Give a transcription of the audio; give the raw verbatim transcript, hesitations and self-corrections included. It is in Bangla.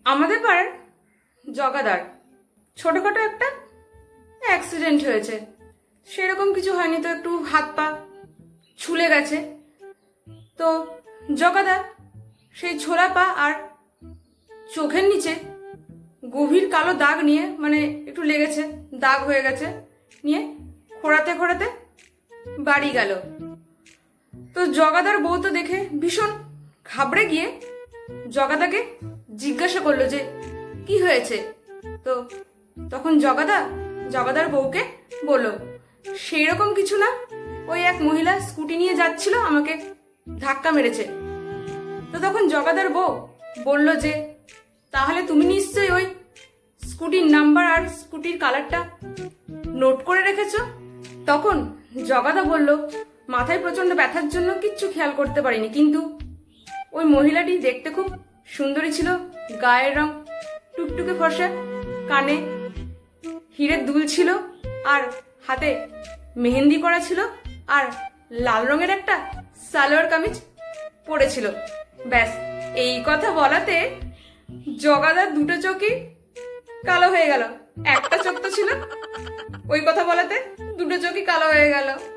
আমাদের পাড়ার জগাদার ছোটখাটো একটা অ্যাক্সিডেন্ট হয়েছে। সেরকম কিছু হয়নি, তো একটু হাত পা ছুলে গেছে। তো জগাদা সেই ছোলা পা আর চোখের নিচে গভীর কালো দাগ নিয়ে, মানে একটু লেগেছে, দাগ হয়ে গেছে, নিয়ে খোঁড়াতে খোঁড়াতে বাড়ি গেল। তো জগাদার বউ তো দেখে ভীষণ ঘাবড়ে গিয়ে জগাদাকে জিজ্ঞাসা করলো যে কি হয়েছে। তো তখন জগাদা জগাদার বউকে বলল, সেই রকম কিছু না, ওই এক মহিলা স্কুটি নিয়ে যাচ্ছিল, আমাকে ধাক্কা মেরেছে। তো তখন জগাদার বউ বলল যে তাহলে তুমি নিশ্চয়ই ওই স্কুটির নাম্বার আর স্কুটির কালারটা নোট করে রেখেছো। তখন জগাদা বলল, মাথায় প্রচন্ড ব্যথার জন্য কিচ্ছু খেয়াল করতে পারিনি, কিন্তু ওই মহিলাটি দেখতে খুব সুন্দরী ছিল, গায়ের রং টুকটুকে ফর্সা, কানে হিরের দুল ছিল, আর হাতে মেহেন্দি করা ছিল, আর লাল রঙের একটা সালোয়ার কামিজ পরেছিল। ব্যাস, এই কথা বলাতে জগাদার দুটো চোখই কালো হয়ে গেল। একটা চোখ তো ছিল, ওই কথা বলাতে দুটো চোখই কালো হয়ে গেল।